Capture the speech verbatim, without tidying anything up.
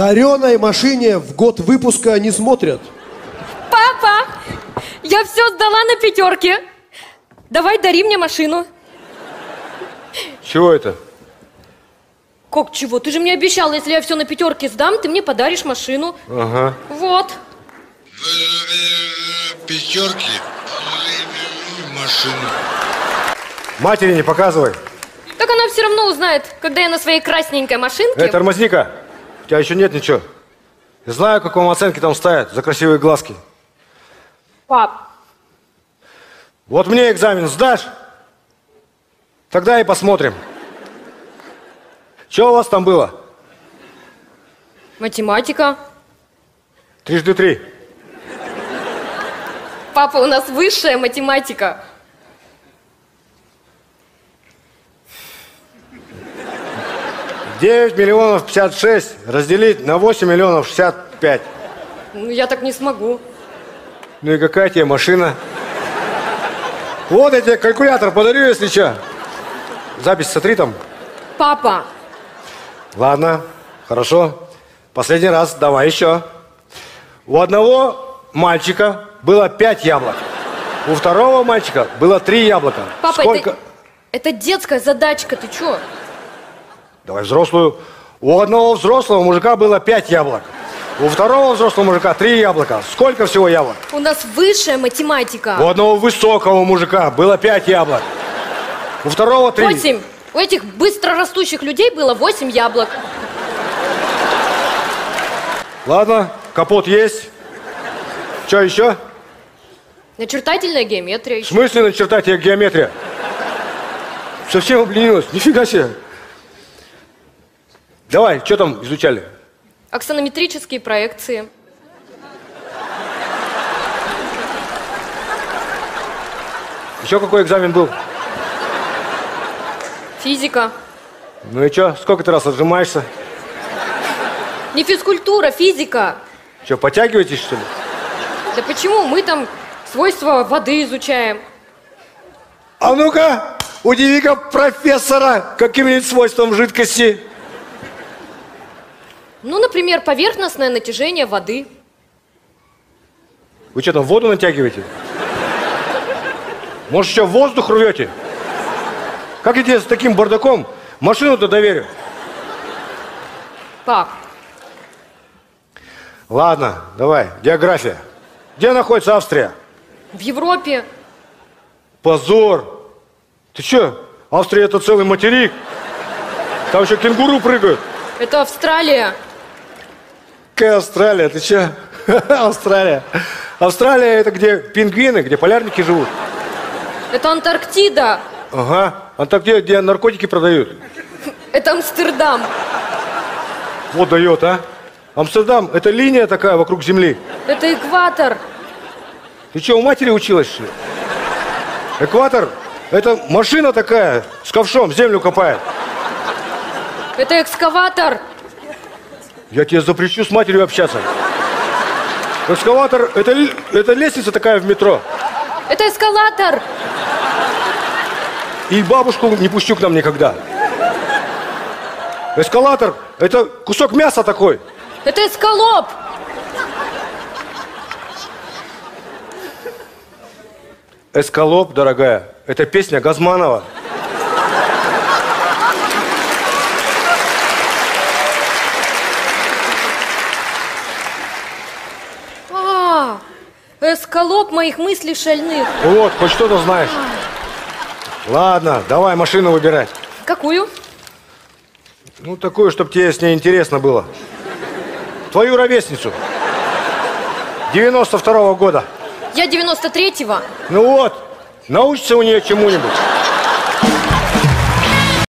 дареной машине в год выпуска не смотрят. Папа, я все сдала на пятерке. Давай дари мне машину. Чего это? Как чего? Ты же мне обещал, если я все на пятерке сдам, ты мне подаришь машину. Ага. Вот. Пятерки, машину. Матери не показывай. Так она все равно узнает, когда я на своей красненькой машинке. Эй, тормозни-ка. У тебя еще нет ничего. Я знаю, как вам оценки там ставят за красивые глазки. Пап. Вот мне экзамен сдашь, тогда и посмотрим. Что у вас там было? Математика. Трижды три. Папа, у нас высшая математика. девять миллионов пятьдесят шесть разделить на восемь миллионов шестьдесят пять. Ну, я так не смогу. Ну и какая тебе машина? Вот я тебе калькулятор подарю, если что. Запись сотри там. Папа. Ладно, хорошо. Последний раз, давай еще. У одного мальчика было пять яблок. У второго мальчика было три яблока. Папа, Сколько? это, это детская задачка, ты чё? Давай взрослую. У одного взрослого мужика было пять яблок. У второго взрослого мужика три яблока. Сколько всего яблок? У нас высшая математика. У одного высокого мужика было пять яблок. У второго три. Восемь. У этих быстрорастущих людей было восемь яблок. Ладно, капот есть. Что еще? Начертательная геометрия В еще. смысле начертать тебе геометрия? Совсем обленилась? Нифига себе. Давай, что там изучали? Аксонометрические проекции. Еще какой экзамен был? Физика. Ну и что, сколько ты раз отжимаешься? Не физкультура, физика. Что, подтягиваетесь, что ли? Да почему? Мы там свойства воды изучаем. А ну-ка, удиви-ка профессора каким-нибудь свойством жидкости. Ну, например, поверхностное натяжение воды. Вы что, там воду натягиваете? Может, еще воздух рвете? Как я тебе с таким бардаком машину-то доверю? Пап. Ладно, давай, география. Где находится Австрия? В Европе. Позор! Ты что, Австрия это целый материк? Там еще кенгуру прыгают. Это Австралия. Какая Австралия? Ты что? Австралия. Австралия это где пингвины, где полярники живут. Это Антарктида. Ага. Антарктида, где наркотики продают. Это Амстердам. Вот дает, а? Амстердам, это линия такая вокруг Земли. Это экватор. Ты что, у матери училась, что ли? Экватор, это машина такая, с ковшом землю копает. Это экскаватор. Я тебе запрещу с матерью общаться. Экскаватор, это, это лестница такая в метро. Это эскалатор. И бабушку не пущу к нам никогда. Эскалатор, это кусок мяса такой. Это эскалоп. Эскалоп, дорогая, это песня Газманова. А, эскалоп моих мыслей шальных. Вот, хоть что-то знаешь. Ладно, давай машину выбирать. Какую? Ну, такую, чтобы тебе с ней интересно было. Твою ровесницу. девяносто второго года. Я девяносто третьего. Ну вот, научишься у нее чему-нибудь.